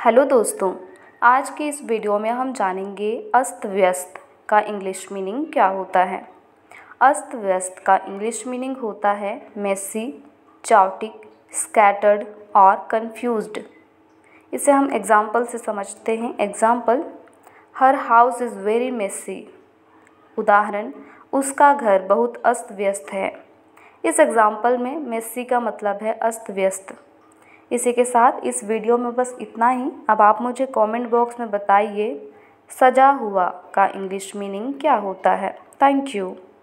Hello दोस्तों, आज की इस वीडियो में हम जानेंगे अस्त व्यस्त का इंग्लिश मीनिंग क्या होता है। अस्त व्यस्त का इंग्लिश मीनिंग होता है मेसी, चाउटिक, स्कैटर्ड और कंफ्यूज्ड। इसे हम एग्जाम्पल से समझते हैं। Example, her house is very messy. उदाहरण, उसका घर बहुत अस्त व्यस्त है। इस एग्जाम्पल में मेसी का मतलब है अस्त व्यस्त। इसी के साथ इस वीडियो में बस इतना ही। अब आप मुझे कमेंट बॉक्स में बताइए सजा हुआ का इंग्लिश मीनिंग क्या होता है। Thank you.